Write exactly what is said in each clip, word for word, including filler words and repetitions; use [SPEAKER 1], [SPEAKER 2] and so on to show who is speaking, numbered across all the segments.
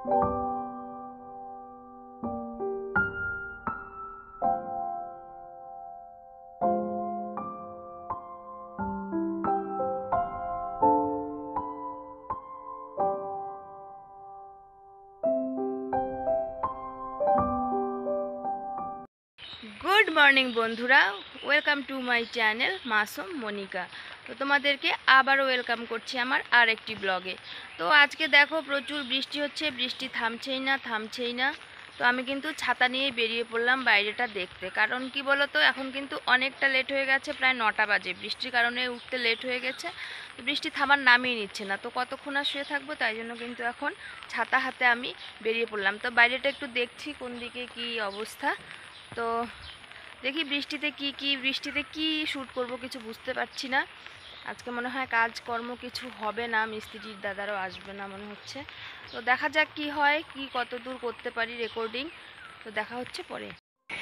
[SPEAKER 1] Good morning বন্ধুরা, welcome to my channel Masum Monika. তো তোমাদেরকে আবারও ওয়েলকাম করছি আমার আর একটি ব্লগে। তো আজকে দেখো প্রচুর বৃষ্টি হচ্ছে, বৃষ্টি থামছেই না থামছেই না। তো আমি কিন্তু ছাতা নিয়ে বেরিয়ে পড়লাম বাইরেটা দেখতে। কারণ কি বলো তো, এখন কিন্তু অনেকটা লেট হয়ে গেছে, প্রায় নটা বাজে। বৃষ্টির কারণে উঠতে লেট হয়ে গেছে, তো বৃষ্টি থামার নামই নিচ্ছে না। তো কতক্ষণ আর শুয়ে থাকবো, তাই জন্য কিন্তু এখন ছাতা হাতে আমি বেরিয়ে পড়লাম। তো বাইরেটা একটু দেখছি কোন দিকে কি অবস্থা। তো দেখি বৃষ্টিতে কি কি বৃষ্টিতে কি শ্যুট করব কিছু বুঝতে পারছি না। আজকে মনে হয় কাজকর্ম কিছু হবে না, মিস্ত্রির দাদারও আসবে না মনে হচ্ছে। তো দেখা যাক কি হয়, কি কত দূর করতে পারি রেকর্ডিং। তো দেখা হচ্ছে পরে।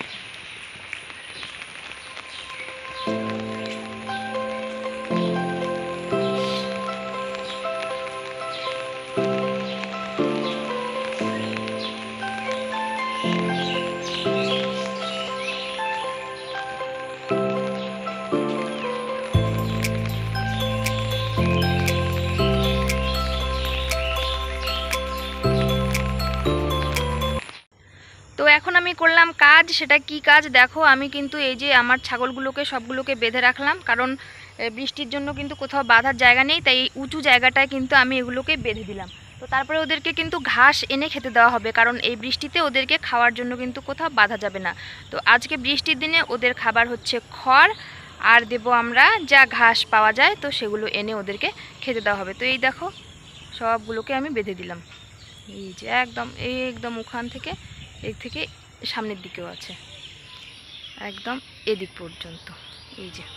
[SPEAKER 1] তো এখন আমি করলাম কাজ, সেটা কি কাজ দেখো। আমি কিন্তু এই যে আমার ছাগলগুলোকে সবগুলোকে বেঁধে রাখলাম, কারণ বৃষ্টির জন্য কিন্তু কোথাও বাঁধার জায়গা নেই, তাই এই উঁচু জায়গাটায় কিন্তু আমি এগুলোকে বেঁধে দিলাম। তো তারপরে ওদেরকে কিন্তু ঘাস এনে খেতে দেওয়া হবে, কারণ এই বৃষ্টিতে ওদেরকে খাওয়ার জন্য কিন্তু কোথাও বাঁধা যাবে না। তো আজকে বৃষ্টির দিনে ওদের খাবার হচ্ছে খড়, আর দেবো আমরা যা ঘাস পাওয়া যায়, তো সেগুলো এনে ওদেরকে খেতে দেওয়া হবে। তো এই দেখো সবগুলোকে আমি বেঁধে দিলাম, এই যে একদম এই একদম ওখান থেকে এর থেকে সামনের দিকেও আছে, একদম এদিক পর্যন্ত। এই যে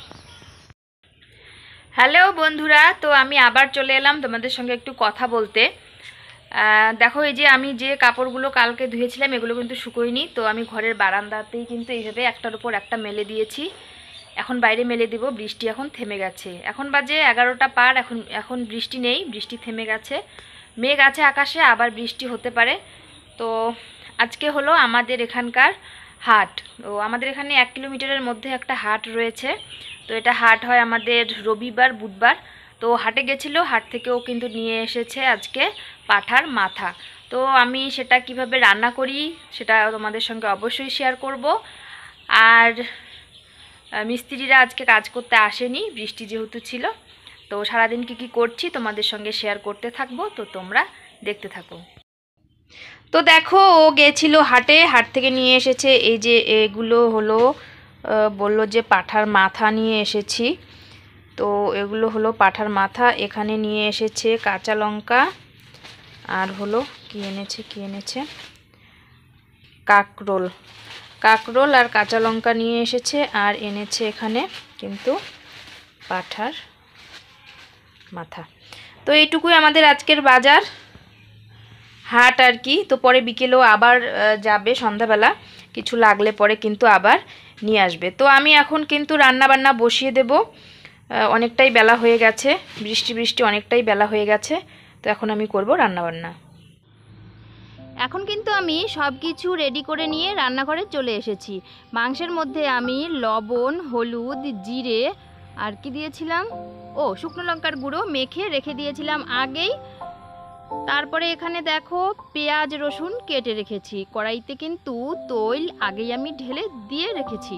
[SPEAKER 1] হ্যালো বন্ধুরা, তো আমি আবার চলে এলাম তোমাদের সঙ্গে একটু কথা বলতে। দেখো এই যে আমি যে কাপড়গুলো কালকে ধুয়েছিলাম এগুলো কিন্তু শুকোয়নি, তো আমি ঘরের বারান্দাতেই কিন্তু এইভাবে একটার উপর একটা মেলে দিয়েছি। এখন বাইরে মেলে দিব, বৃষ্টি এখন থেমে গেছে। এখন বাজে এগারোটা পার, এখন এখন বৃষ্টি নেই, বৃষ্টি থেমে গেছে। মেঘ আছে আকাশে, আবার বৃষ্টি হতে পারে। তো আজকে হলো আমাদের এখানকার হাট। তো আমাদের এখানে এক কিলোমিটারের মধ্যে একটা হাট রয়েছে। তো এটা হাট হয় আমাদের রবিবার বুধবার। তো হাটে গেছিলো, হাট থেকেও কিন্তু নিয়ে এসেছে আজকে পাঁঠার মাথা। তো আমি সেটা কিভাবে রান্না করি সেটা তোমাদের সঙ্গে অবশ্যই শেয়ার করব। আর মিস্ত্রিরা আজকে কাজ করতে আসেনি, বৃষ্টি যেহেতু ছিল। তো সারাদিন কি কি করছি তোমাদের সঙ্গে শেয়ার করতে থাকবো, তো তোমরা দেখতে থাকো। তো দেখো ও গেছিল হাটে, হাট থেকে নিয়ে এসেছে এই যে এগুলো হলো, বললো যে পাঁঠার মাথা নিয়ে এসেছি। তো এগুলো হলো পাঁঠার মাথা, এখানে নিয়ে এসেছে কাঁচা লঙ্কা, আর হলো কি এনেছে কি এনেছে কাকরোল, কাকরোল আর কাঁচা লঙ্কা নিয়ে এসেছে, আর এনেছে এখানে কিন্তু পাঁঠার মাথা। তো এইটুকুই আমাদের আজকের বাজার হাট আর কি। তো পরে বিকেলেও আবার যাবে, সন্ধ্যাবেলা কিছু লাগলে পরে কিন্তু আবার নিয়ে আসবে। তো আমি এখন কিন্তু রান্না বান্না বসিয়ে দেব, অনেকটাই বেলা হয়ে গেছে, বৃষ্টি বৃষ্টি অনেকটাই বেলা হয়ে গেছে। তো এখন আমি করব রান্না বান্না। এখন কিন্তু আমি সব কিছু রেডি করে নিয়ে রান্নাঘরে চলে এসেছি। মাংসের মধ্যে আমি লবণ, হলুদ, জিরে আর কি দিয়েছিলাম, ও শুকনো লঙ্কার গুঁড়ো মেখে রেখে দিয়েছিলাম আগেই। তারপরে এখানে দেখো পেঁয়াজ রসুন কেটে রেখেছি, কড়াইতে কিন্তু তৈল আগেই আমি ঢেলে দিয়ে রেখেছি,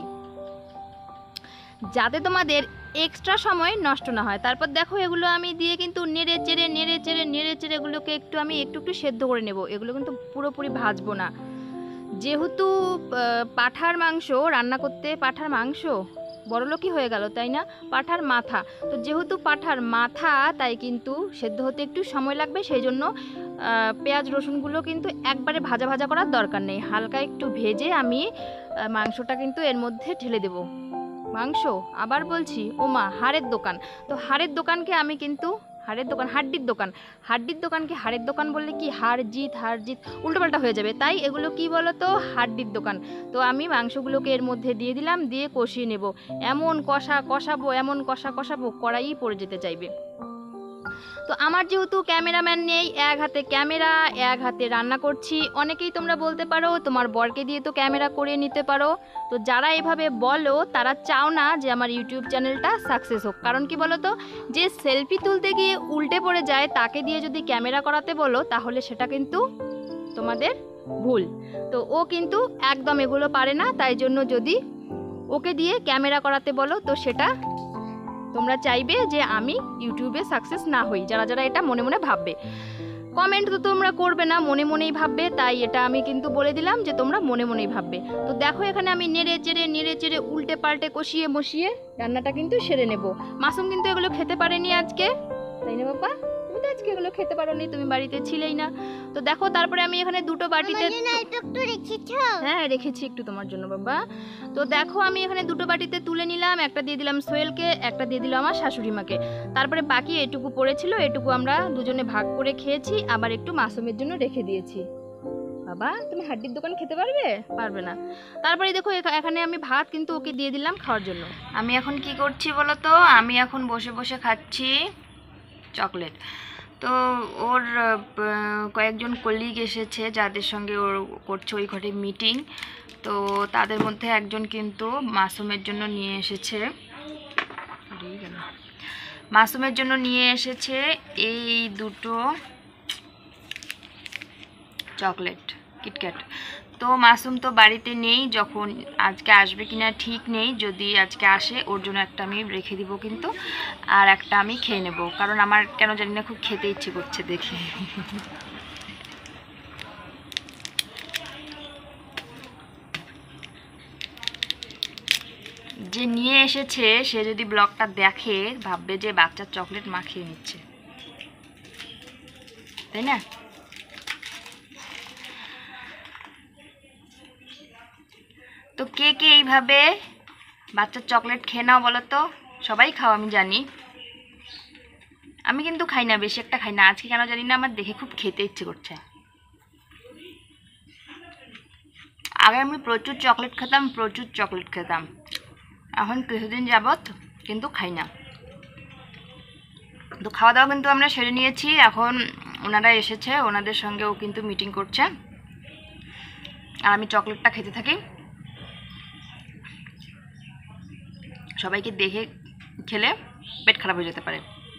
[SPEAKER 1] যাতে তোমাদের এক্সট্রা সময় নষ্ট না হয়। তারপর দেখো এগুলো আমি দিয়ে কিন্তু নেড়ে চেড়ে নেড়ে চেড়ে নেড়ে চেড়ে এগুলোকে একটু আমি একটু একটু সেদ্ধ করে নেব। এগুলো কিন্তু পুরোপুরি ভাজবো না, যেহেতু পাঁঠার মাংস রান্না করতে, পাঁঠার মাংস বড়লোকই হয়ে গেল তাই না, পাঁঠার মাথা। তো যেহেতু পাঁঠার মাথা, তাই কিন্তু সেদ্ধ হতে একটু সময় লাগবে। সেই জন্য পেঁয়াজ রসুনগুলো কিন্তু একবারে ভাজা ভাজা করার দরকার নেই, হালকা একটু ভেজে আমি মাংসটা কিন্তু এর মধ্যে ঢেলে দেব। মাংস আবার বলছি, ও মা হাড়ের দোকান। তো হাড়ের দোকানকে আমি কিন্তু হাড়ের দোকান হাড্ডির দোকান হাড্ডির দোকানকে হাড়ের দোকান বললে কি হাড় জিত হাড় জিত উল্টোপাল্টা হয়ে যাবে, তাই এগুলো কি বলো তো, হাড্ডির দোকান। তো আমি মাংসগুলোকে এর মধ্যে দিয়ে দিলাম, দিয়ে কষিয়ে নেব। এমন কষা কষাবো এমন কষা কষাবো কড়াই পড়ে যেতে চাইবে। তো আমার যেহেতু ক্যামেরাম্যান নেই, এক হাতে ক্যামেরা এক হাতে রান্না করছি। অনেকেই তোমরা বলতে পারো তোমার বরকে দিয়ে তো ক্যামেরা করে নিতে পারো। তো যারা এভাবে বলো তারা চাও না যে আমার ইউটিউব চ্যানেলটা সাকসেস হোক। কারণ কি বলো তো, যে সেলফি তুলতে গিয়ে উল্টে পড়ে যায় তাকে দিয়ে যদি ক্যামেরা করাতে বলো তাহলে সেটা কিন্তু তোমাদের ভুল। তো ও কিন্তু একদম এগুলো পারে না, তাই জন্য যদি ওকে দিয়ে ক্যামেরা করাতে বলো তো সেটা তোমরা চাইবে যে আমি ইউটিউবে সাকসেস না হই। যারা যারা এটা মনে মনে ভাববে, কমেন্ট তো তোমরা করবে না, মনে মনেই ভাববে, তাই এটা আমি কিন্তু বলে দিলাম যে তোমরা মনে মনেই ভাববে। তো দেখো এখানে আমি নেড়ে চেড়ে নেড়ে চেড়ে উল্টে পাল্টে কষিয়ে মশিয়ে রান্নাটা কিন্তু সেরে নেব। মাসুম কিন্তু এগুলো খেতে পারেনি আজকে, তাই না বাবা? তুমি তো আজকে এগুলো খেতে পারোনি, তুমি বাড়িতে ছিলেই না। তো দেখো তারপরে আমি এখানে দুটো বাটিতে, হ্যাঁ রেখেছি একটু তোমার জন্য বাবা। তো দেখো আমি এখানে দুটো বাটিতে তুলে নিলাম, একটা দিয়ে দিলাম সোহেলকে, একটা দিয়ে দিলাম আমার শাশুড়ি মাকে। তারপরে বাকি এটুকু পড়েছিল, এটুকু আমরা দুজনে ভাগ করে খেয়েছি, আবার একটু মাসুমের জন্য রেখে দিয়েছি। বাবা তুমি হাড্ডির দোকান খেতে পারবে? পারবে না। তারপরে দেখো এখানে আমি ভাত কিন্তু ওকে দিয়ে দিলাম খাওয়ার জন্য। আমি এখন কি করছি বলো তো, আমি এখন বসে বসে খাচ্ছি চকলেট। তো ওর কয়েকজন কলিগ এসেছে যাদের সঙ্গে ওর করছে ওই ঘরে মিটিং। তো তাদের মধ্যে একজন কিন্তু মাসুমের জন্য নিয়ে এসেছে মাসুমের জন্য নিয়ে এসেছে এই দুটো চকলেট কিটক্যাট। তো মাসুম তো বাড়িতে নেই, যখন আজকে আসবে কিনা ঠিক নেই। যদি আজকে আসে ওর জন্য একটা আমি রেখে দিব কিন্তু, আর একটা আমি খেয়ে নেব, কারণ আমার কেন জানি না খুব খেতে ইচ্ছে করছে দেখে। যে নিয়ে এসেছে সে যদি ব্লগটা দেখে ভাববে যে বাচ্চার চকলেট মা খেয়ে নিচ্ছে, তাই না? তো কে কে এইভাবে বাচ্চার চকলেট খেয়ে নাও বলো তো? সবাই খাও আমি জানি, আমি কিন্তু খাই না, বেশি একটা খাই না। আজকে কেন জানি না আমার দেখে খুব খেতে ইচ্ছে করছে। আগে আমি প্রচুর চকলেট খেতাম, প্রচুর চকলেট খেতাম, এখন কিছুদিন যাবৎ কিন্তু খাই না। তো খাওয়া দাওয়া কিন্তু আমরা সেরে নিয়েছি, এখন ওনারা এসেছে, ওনাদের সঙ্গে ও কিন্তু মিটিং করছে, আর আমি চকলেটটা খেতে থাকি। সবাইকে দেখে খেলে পেট খারাপ হয়ে যেতে পারে।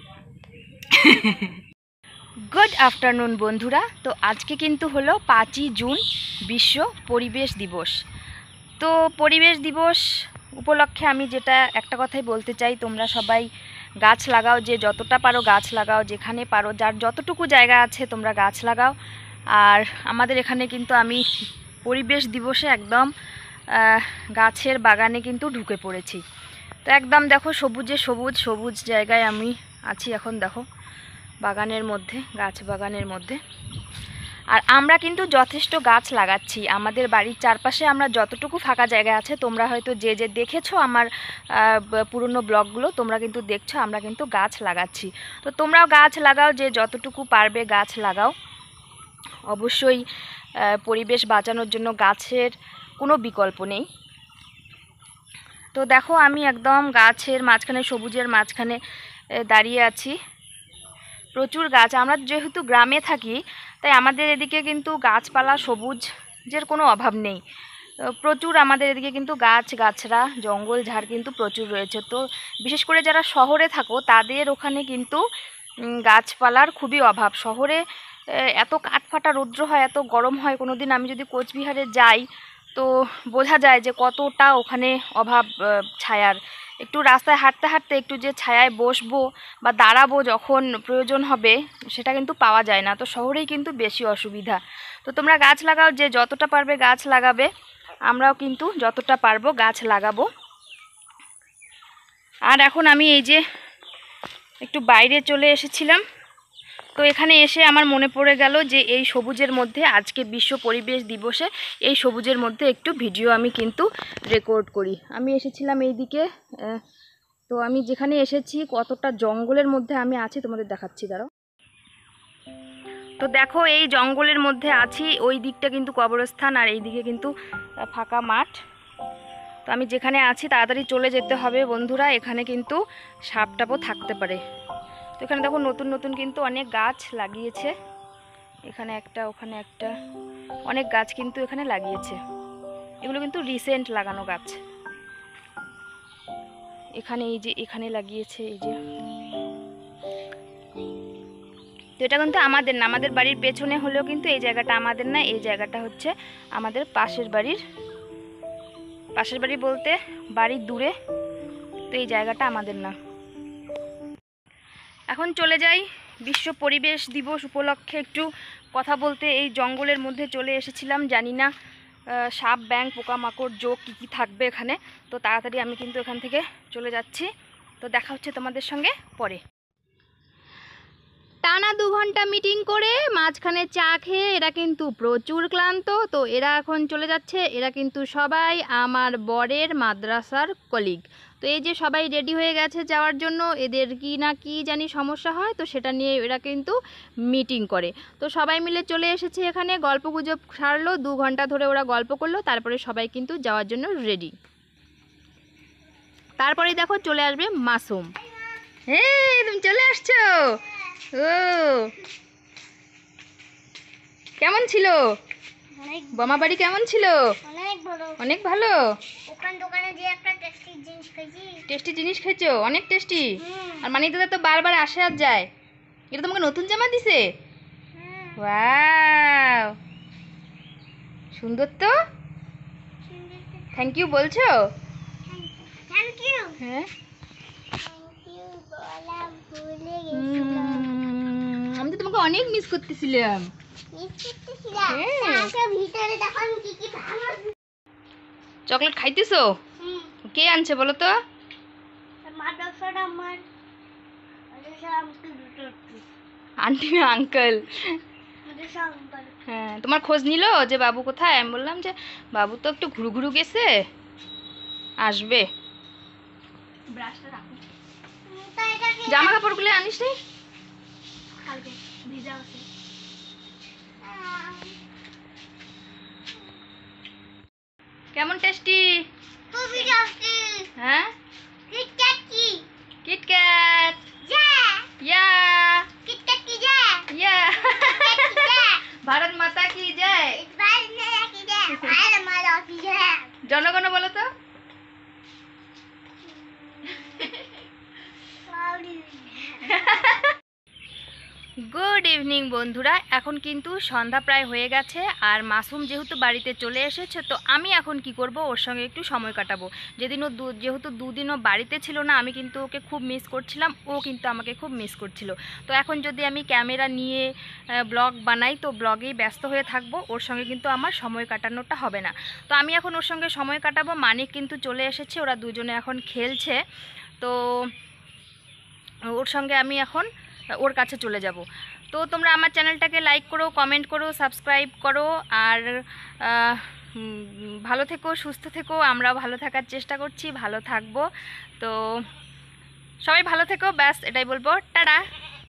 [SPEAKER 1] গুড আফটারনুন বন্ধুরা। তো আজকে কিন্তু হলো পাঁচই জুন, বিশ্ব পরিবেশ দিবস। তো পরিবেশ দিবস উপলক্ষে আমি যেটা একটা কথাই বলতে চাই, তোমরা সবাই গাছ লাগাও, যে যতটা পারো গাছ লাগাও, যেখানে পারো যার যতটুকু জায়গা আছে তোমরা গাছ লাগাও। আর আমাদের এখানে কিন্তু আমি পরিবেশ দিবসে একদম গাছের বাগানে কিন্তু ঢুকে পড়েছি। তো একদম দেখো সবুজে সবুজ সবুজ জায়গায় আমি আছি এখন, দেখো বাগানের মধ্যে, গাছ বাগানের মধ্যে। আর আমরা কিন্তু যথেষ্ট গাছ লাগাচ্ছি আমাদের বাড়ির চারপাশে। আমরা যতটুকু ফাঁকা জায়গা আছে, তোমরা হয়তো যে যে দেখেছো আমার পুরনো ব্লগগুলো তোমরা কিন্তু দেখছো, আমরা কিন্তু গাছ লাগাচ্ছি। তো তোমরাও গাছ লাগাও, যে যতটুকু পারবে গাছ লাগাও। অবশ্যই পরিবেশ বাঁচানোর জন্য গাছের কোনো বিকল্প নেই। তো দেখো আমি একদম গাছের মাঝখানে, সবুজের মাঝখানে দাঁড়িয়ে আছি। প্রচুর গাছ, আমরা যেহেতু গ্রামে থাকি তাই আমাদের এদিকে কিন্তু গাছপালা সবুজের কোনো অভাব নেই। প্রচুর আমাদের এদিকে কিন্তু গাছ গাছড়া জঙ্গল ঝাড় কিন্তু প্রচুর রয়েছে। তো বিশেষ করে যারা শহরে থাকো তাদের ওখানে কিন্তু গাছপালার খুবই অভাব। শহরে এত কাঠফাটা রৌদ্র হয়, এত গরম হয়। কোনো দিন আমি যদি কোচবিহারে যাই তো বোঝা যায় যে কতটা ওখানে অভাব ছায়ার। একটু রাস্তায় হাঁটতে হাঁটতে একটু যে ছায়ায় বসবো বা দাঁড়াবো যখন প্রয়োজন হবে সেটা কিন্তু পাওয়া যায় না। তো শহরেই কিন্তু বেশি অসুবিধা। তো তোমরা গাছ লাগাও, যে যতটা পারবে গাছ লাগাবে। আমরাও কিন্তু যতটা পারবো গাছ লাগাবো। আর এখন আমি এই যে একটু বাইরে চলে এসেছিলাম, তো এখানে এসে আমার মনে পড়ে গেল যে এই সবুজের মধ্যে আজকে বিশ্ব পরিবেশ দিবসে এই সবুজের মধ্যে একটু ভিডিও আমি কিন্তু রেকর্ড করি। আমি এসেছিলাম এইদিকে, তো আমি যেখানে এসেছি কতটা জঙ্গলের মধ্যে আমি আছি তোমাদের দেখাচ্ছি, দাঁড়াও। তো দেখো এই জঙ্গলের মধ্যে আছি, ওই দিকটা কিন্তু কবরস্থান আর এই দিকে কিন্তু ফাঁকা মাঠ। তো আমি যেখানে আছি তাড়াতাড়ি চলে যেতে হবে বন্ধুরা, এখানে কিন্তু সাপ টাপও থাকতে পারে। তো এখানে দেখো নতুন নতুন কিন্তু অনেক গাছ লাগিয়েছে, এখানে একটা ওখানে একটা, অনেক গাছ কিন্তু এখানে লাগিয়েছে। এগুলো কিন্তু রিসেন্ট লাগানো গাছ। এখানে এই যে এখানে লাগিয়েছে এই যে, তো এটা কিন্তু আমাদের না, আমাদের বাড়ির পেছনে হলেও কিন্তু এই জায়গাটা আমাদের না, এই জায়গাটা হচ্ছে আমাদের পাশের বাড়ির, পাশের বাড়ি বলতে বাড়ির দূরে, তো এই জায়গাটা আমাদের না। এখন চলে যাই বিশ্ব পরিবেশ দিবস উপলক্ষে একটু কথা বলতে। এই জঙ্গলের মধ্যে চলে এসেছিলাম, জানি না সাপ ব্যাঙ পোকামাকড় জোক কী কী থাকবে এখানে, তো তাড়াতাড়ি আমি কিন্তু এখান থেকে চলে যাচ্ছি। তো দেখা হচ্ছে তোমাদের সঙ্গে পরে। টানা দু ঘন্টা মিটিং করে মাঝখানে চা খেয়ে এরা কিন্তু প্রচুর ক্লান্ত, তো এরা এখন চলে যাচ্ছে। এরা কিন্তু সবাই আমার বরের মাদ্রাসার কলিগ। তো এই যে সবাই রেডি হয়ে গেছে যাওয়ার জন্য, এদের কি না কি জানি সমস্যা হয়, তো সেটা নিয়ে এরা কিন্তু মিটিং করে। তো সবাই মিলে চলে এসেছে এখানে, গল্প গুজব সারলো, দু ঘন্টা ধরে ওরা গল্প করলো, তারপরে সবাই কিন্তু যাওয়ার জন্য রেডি। তারপরে দেখো চলে আসবে মাসুম। হ্যাঁ তুমি চলে আসছো, ও কেমন ছিল বোমা বাড়ি, কেমন ছিল?
[SPEAKER 2] অনেক ভালো,
[SPEAKER 1] অনেক ভালো।
[SPEAKER 2] ওখান দোকানে যে একটা টেস্টি জিনিস খাইছি,
[SPEAKER 1] টেস্টি জিনিস খেয়েছো, অনেক টেস্টি। আর মানিক দাদা তো বারবার আসে আর যায়। এটা তোমাকে নতুন জামা দিছে, ওয়াও সুন্দর তো, থ্যাংক ইউ বলছো?
[SPEAKER 2] থ্যাংক ইউ,
[SPEAKER 1] হ্যাঁ
[SPEAKER 2] থ্যাংক ইউ বলা ভুলে গেছিলাম।
[SPEAKER 1] আমি তো তোমাকে অনেক মিস করতেছিলাম।
[SPEAKER 2] ভিতরে দেখো আমি কি কি ভালো
[SPEAKER 1] চকলেট খাইতেছো? কে আনছে বলো তো?
[SPEAKER 2] মাদ্রাসার আমার মাদ্রাসার আঙ্কেল দুটো,
[SPEAKER 1] আন্টি না আঙ্কেল?
[SPEAKER 2] মাদ্রাসা আঙ্কেল।
[SPEAKER 1] হ্যাঁ তোমার খোঁজ নিল যে বাবু কোথায়? আমি বললাম যে বাবু তো একটু ঘুরু ঘুরু গেছে, আসবে। ব্রাশটা রাখো, জামা কাপড়গুলো আনিস নি?
[SPEAKER 2] কালকে ভিজা আছে।
[SPEAKER 1] কেমন টেস্টি?
[SPEAKER 2] খুবই টেস্টি।
[SPEAKER 1] হ্যাঁ
[SPEAKER 2] কিটক্যাট কি?
[SPEAKER 1] কিটক্যাট
[SPEAKER 2] যা
[SPEAKER 1] ইয়া,
[SPEAKER 2] কিটক্যাট কি যা
[SPEAKER 1] ইয়া ভারত মাতা কি জয়।
[SPEAKER 2] ভারত মাতা কি জয়, ভারত মাতা কি জয়।
[SPEAKER 1] জনগণ বলো তো। গুড ইভিনিং বন্ধুরা, এখন কিন্তু সন্ধ্যা প্রায় হয়ে গেছে, আর মাসুম যেহেতু বাড়িতে চলে এসেছে, তো আমি এখন কি করব, ওর সঙ্গে একটু সময় কাটাবো। যেদিন ও যেহেতু দুদিনও বাড়িতে ছিল না, আমি কিন্তু ওকে খুব মিস করছিলাম, ও কিন্তু আমাকে খুব মিস করছিল। তো এখন যদি আমি ক্যামেরা নিয়ে ব্লগ বানাই, তো ব্লগেই ব্যস্ত হয়ে থাকবো, ওর সঙ্গে কিন্তু আমার সময় কাটানোটা হবে না। তো আমি এখন ওর সঙ্গে সময় কাটাবো। মানিক কিন্তু চলে এসেছে, ওরা দুজনে এখন খেলছে, তো ওর সঙ্গে আমি এখন ওর কাছে চলে যাব। তো তোমরা আমার চ্যানেলটাকে লাইক করো, কমেন্ট করো, সাবস্ক্রাইব করো, আর ভালো থেকো, সুস্থ থেকো। আমরাও ভালো থাকার চেষ্টা করছি, ভালো থাকবো। তো সবাই ভালো থেকো, ব্যাস এটাই বলবো, টাটা।